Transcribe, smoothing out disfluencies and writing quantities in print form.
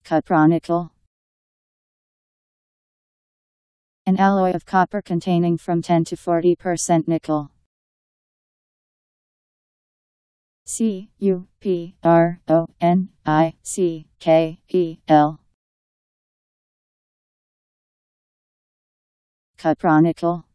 Cupronickel. An alloy of copper containing from 10 to 40% nickel. Cupronickel. Cupronickel.